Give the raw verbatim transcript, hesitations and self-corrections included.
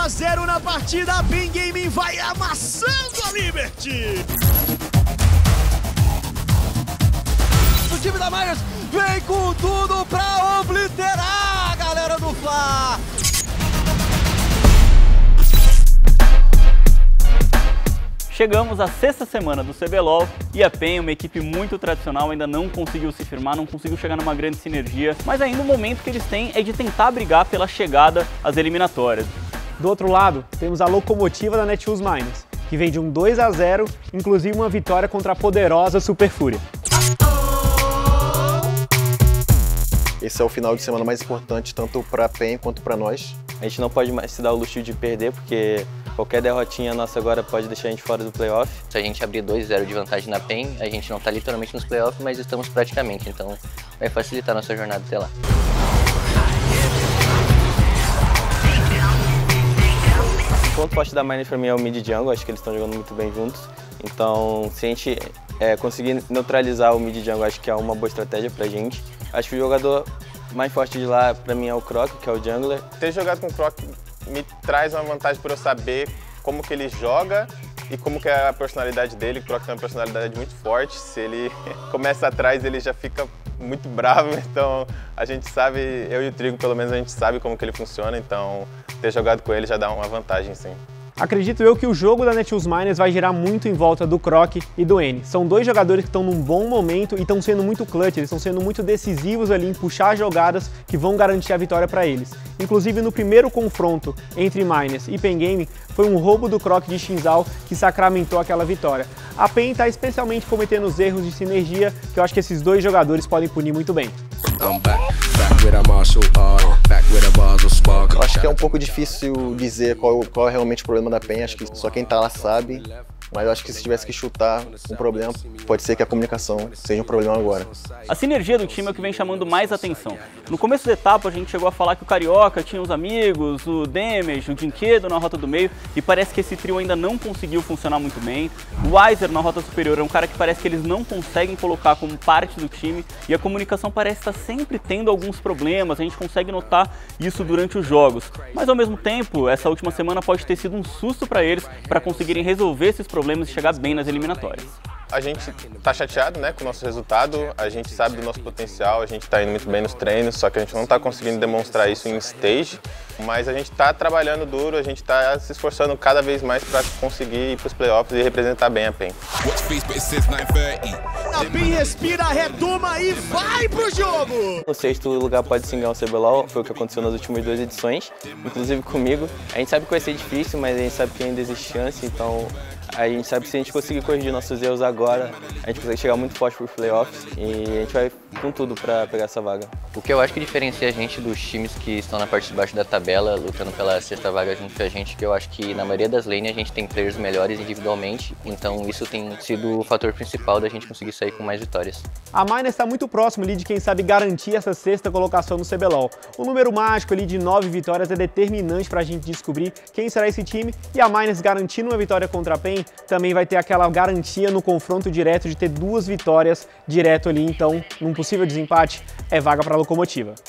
a zero na partida, a PEN Gaming vai amassando a Liberty. O time da Miners vem com tudo pra obliterar a galera do Fla. Chegamos à sexta semana do C B LOL e a PEN, uma equipe muito tradicional, ainda não conseguiu se firmar, não conseguiu chegar numa grande sinergia, mas ainda o momento que eles têm é de tentar brigar pela chegada às eliminatórias. Do outro lado, temos a locomotiva da Netshoes Miners, que vem de um dois a zero, inclusive uma vitória contra a poderosa Super Fúria. Esse é o final de semana mais importante, tanto para a PEN quanto para nós. A gente não pode mais se dar o luxo de perder, porque qualquer derrotinha nossa agora pode deixar a gente fora do playoff. Se a gente abrir dois a zero de vantagem na PEN, a gente não está literalmente nos playoffs, mas estamos praticamente, então vai facilitar a nossa jornada até lá. O ponto forte da Miners para mim é o mid jungle, acho que eles estão jogando muito bem juntos. Então, se a gente é, conseguir neutralizar o mid jungle, acho que é uma boa estratégia pra gente. Acho que o jogador mais forte de lá, pra mim, é o Croc, que é o jungler. Ter jogado com o Croc me traz uma vantagem por eu saber como que ele joga e como que é a personalidade dele. O Croc tem uma personalidade muito forte, se ele começa atrás ele já fica muito bravo, então a gente sabe, eu e o Trigo pelo menos a gente sabe como que ele funciona, então ter jogado com ele já dá uma vantagem sim. Acredito eu que o jogo da Netshoes Miners vai girar muito em volta do Croc e do N. São dois jogadores que estão num bom momento e estão sendo muito clutch, eles estão sendo muito decisivos ali em puxar jogadas que vão garantir a vitória para eles. Inclusive no primeiro confronto entre Miners e PEN Gaming, foi um roubo do Croc de Xinzao que sacramentou aquela vitória. A PEN está especialmente cometendo os erros de sinergia que eu acho que esses dois jogadores podem punir muito bem. Eu acho que é um pouco difícil dizer qual, qual é realmente o problema da PEN, acho que só quem tá lá sabe, mas eu acho que se tivesse que chutar um problema, pode ser que a comunicação seja um problema agora. A sinergia do time é o que vem chamando mais atenção. No começo da etapa a gente chegou a falar que o Carioca tinha os amigos, o Damage, o Dinquedo na rota do meio, e parece que esse trio ainda não conseguiu funcionar muito bem. O Weiser na rota superior é um cara que parece que eles não conseguem colocar como parte do time, e a comunicação parece estar sempre tendo alguns problemas, a gente consegue notar isso durante os jogos. Mas ao mesmo tempo, essa última semana pode ter sido um susto para eles, para conseguirem resolver esses problemas e chegar bem nas eliminatórias. A gente tá chateado, né, com o nosso resultado, a gente sabe do nosso potencial, a gente tá indo muito bem nos treinos, só que a gente não tá conseguindo demonstrar isso em stage, mas a gente tá trabalhando duro, a gente tá se esforçando cada vez mais para conseguir ir pros playoffs e representar bem a PEN. A PEN respira, retoma e vai pro jogo! O sexto lugar pode sim ganhar o C B LOL, foi o que aconteceu nas últimas duas edições, inclusive comigo. A gente sabe que vai ser difícil, mas a gente sabe que ainda existe chance, então a gente sabe que se a gente conseguir corrigir nossos erros agora, a gente consegue chegar muito forte para os playoffs e a gente vai com tudo para pegar essa vaga. O que eu acho que diferencia a gente dos times que estão na parte de baixo da tabela, lutando pela sexta vaga junto com a gente, que eu acho que na maioria das lanes a gente tem players melhores individualmente, então isso tem sido o fator principal da gente conseguir sair com mais vitórias. A Miners está muito próximo ali de quem sabe garantir essa sexta colocação no C B LOL. O número mágico ali de nove vitórias é determinante para a gente descobrir quem será esse time, e a Miners garantindo uma vitória contra a PEN também vai ter aquela garantia no confronto direto de ter duas vitórias direto ali, então num possível desempate é vaga para a locomotiva.